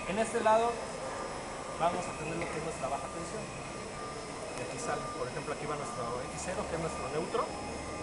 En este lado vamos a tener lo que es nuestra baja tensión. Y aquí sale, por ejemplo, aquí va nuestro X0, que es nuestro neutro.